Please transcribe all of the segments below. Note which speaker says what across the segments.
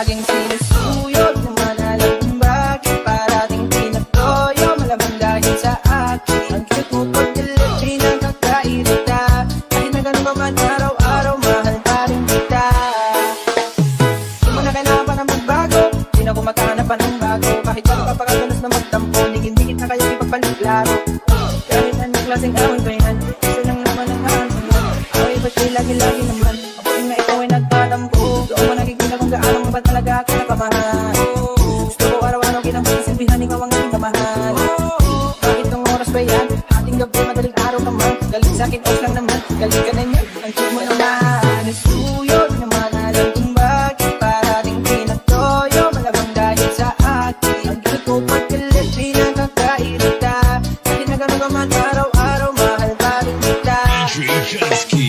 Speaker 1: laging sinusuyod. Di naman alam kung bakit parating pinagtoyo. Malamang dahil sa akin ang cute mo pagdilit, di nakakairita. Kahit na ganun man araw-araw, mahal pa rin kita. Di mo na kailangan pa na magbago, di na kumakanap pa ng bago. Kahit pa napapakadalas na magtampo, dikit-dikit na kayo ipagpaliklaro. Kahit anong klaseng away ba yan, isa lang naman ang aantunan. Away ba't di lagi-lagi naman, abutin na ikaw ay nagtatampo. Doon mo nakikita kung gaano mo ba talaga ako napamahal. Gusto ko araw-araw kinang ikaw ang aking kamahal. Bakit nung oras ba yan, ating gabi madaling araw naman. Galing sa'kin off lang naman, galing ka na yan. Ang cute mo naman, nasuyod. Di naman alam kung bakit parating pinagtoyo. Malamang dahil sa akin ang cute mo pagdilit, di nakakairita. Kahit na gano'n ka man araw-araw, mahal pa rin kita.
Speaker 2: DJ Chesky.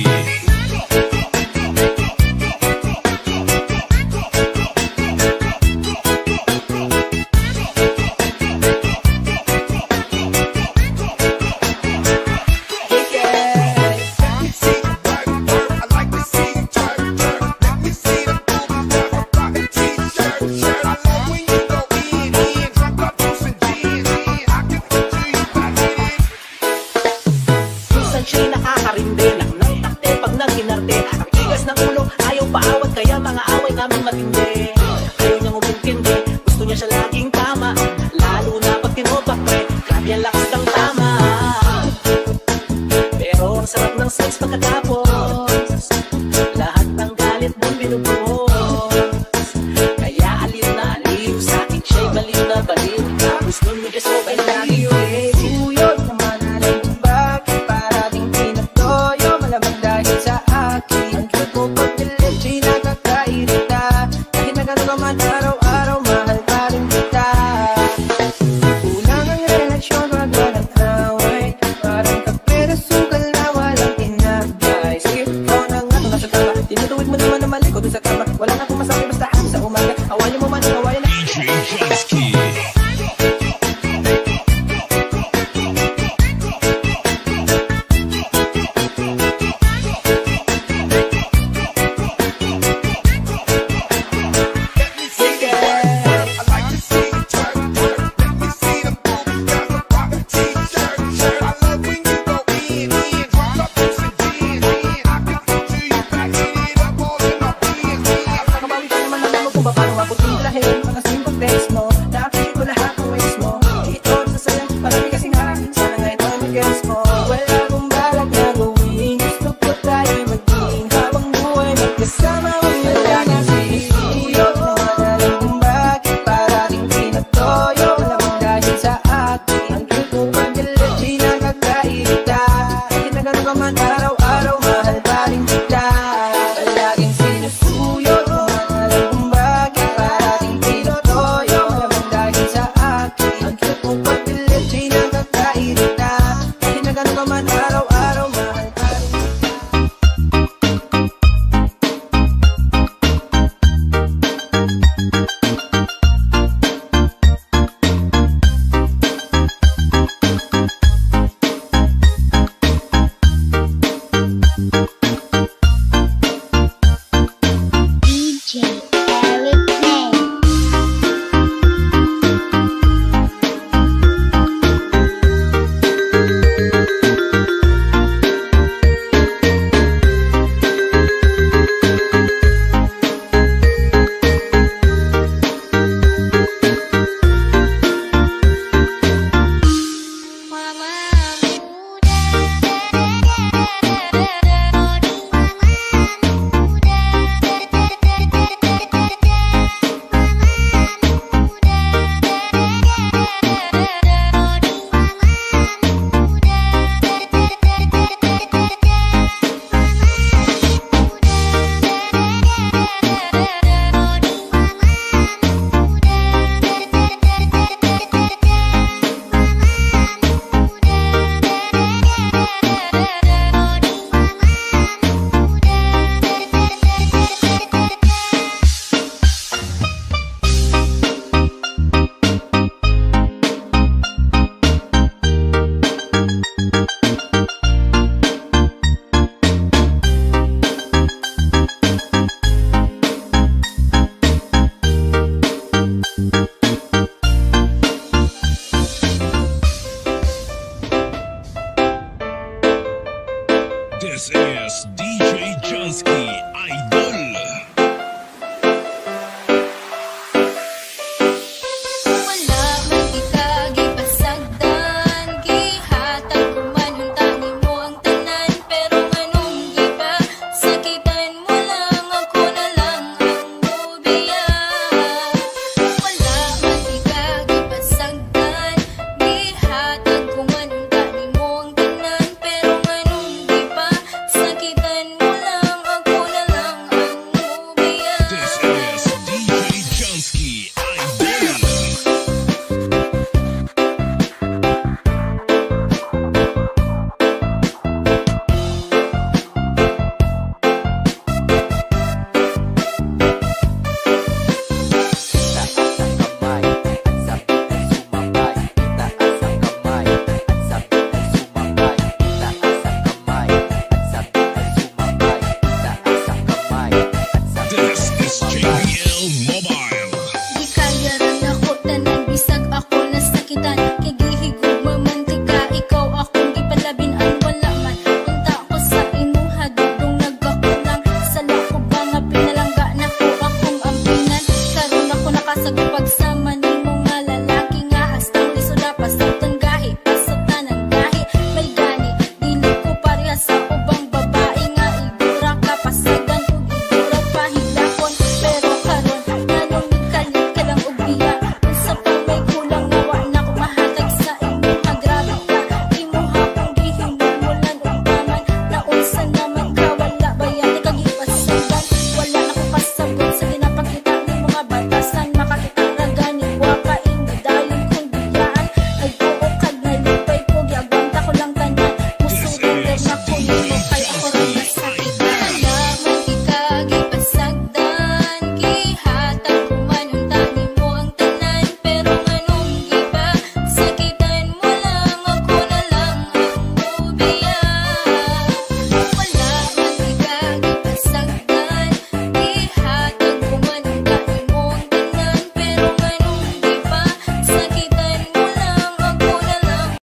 Speaker 3: Kaya mga away namin matindi. Ayaw niyang umintindi, gusto niya siya laging tama. Lalo na pag tinobak pre, grabe ang lakas ng tama. Pero ang sarap ng sex pagkatapos, lahat ng galit mong binubuhos. Kaya aliw na aliw, sa'kin siya'y baliw na baliw. Tapos nun may gusto ay lagi
Speaker 1: uyod. Naman alam kung bakit parating pinagtoyo. Malamang dahil sa akin ang cute mo pagdilit, di nakakairita. Kahit na gano'n ka man araw-araw, mahal pa rin kita. Kulang ang relasyon pag walang away, parang kape na sugal na walang tinagay. Sige, ikaw na nga, kung nasa tama, tinutuwid mo naman na mali ko dun sa kama.
Speaker 2: Dunsky.